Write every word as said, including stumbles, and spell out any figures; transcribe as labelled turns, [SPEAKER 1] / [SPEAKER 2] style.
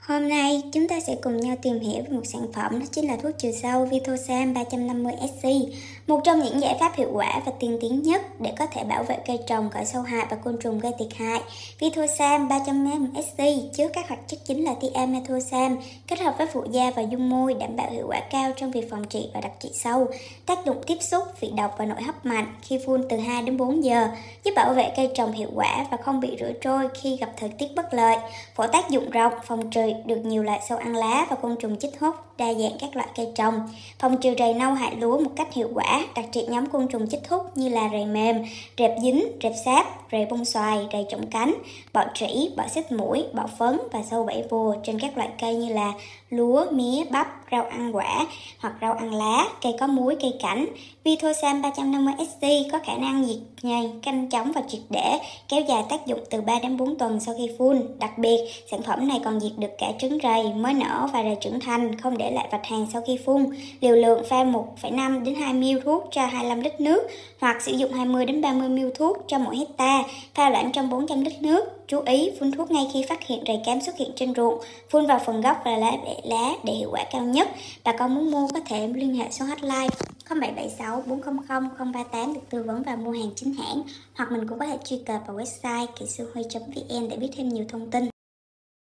[SPEAKER 1] Hôm nay chúng ta sẽ cùng nhau tìm hiểu về một sản phẩm, đó chính là thuốc trừ sâu Vitosan ba trăm năm mươi S C, một trong những giải pháp hiệu quả và tiên tiến nhất để có thể bảo vệ cây trồng khỏi sâu hại và côn trùng gây thiệt hại. Vitosan ba trăm năm mươi S C chứa các hoạt chất chính là thiamethoxam kết hợp với phụ gia và dung môi, đảm bảo hiệu quả cao trong việc phòng trị và đặc trị sâu. Tác dụng tiếp xúc, vị độc và nội hấp mạnh khi phun từ hai đến bốn giờ, giúp bảo vệ cây trồng hiệu quả và không bị rửa trôi khi gặp thời tiết bất lợi. Phổ tác dụng rộng, phòng trừ được nhiều loại sâu ăn lá và côn trùng chích hút, đa dạng các loại cây trồng, phòng trừ rầy nâu hại lúa một cách hiệu quả, đặc trị nhóm côn trùng chích hút như là rầy mềm, rệp dính, rệp sáp, rầy bông xoài, rầy chổng cánh, bọ trĩ, bọ xít mũi, bọ phấn và sâu bẫy bùa trên các loại cây như là lúa, mía, bắp, rau ăn quả hoặc rau ăn lá, cây có múi, cây cảnh. Vitosan ba trăm năm mươi S C có khả năng diệt nhanh, nhanh chóng và triệt để, kéo dài tác dụng từ ba đến bốn tuần sau khi phun. Đặc biệt, sản phẩm này còn diệt được cả trứng rầy mới nở và rầy trưởng thành, không để lại vạch hàn sau khi phun. Liều lượng pha một phẩy năm đến hai mi li lít thuốc cho hai mươi lăm lít nước, hoặc sử dụng hai mươi đến ba mươi mi li lít thuốc cho mỗi hecta, pha loãng trong bốn trăm lít nước. Chú ý phun thuốc ngay khi phát hiện rầy cám xuất hiện trên ruộng, phun vào phần gốc và lá bẻ lá để hiệu quả cao nhất. Bà con muốn mua có thể liên hệ số hotline không bảy bảy sáu bốn không không không ba tám được tư vấn và mua hàng chính hãng, hoặc mình cũng có thể truy cập vào website kỹ sư huy chấm vn để biết thêm nhiều thông tin.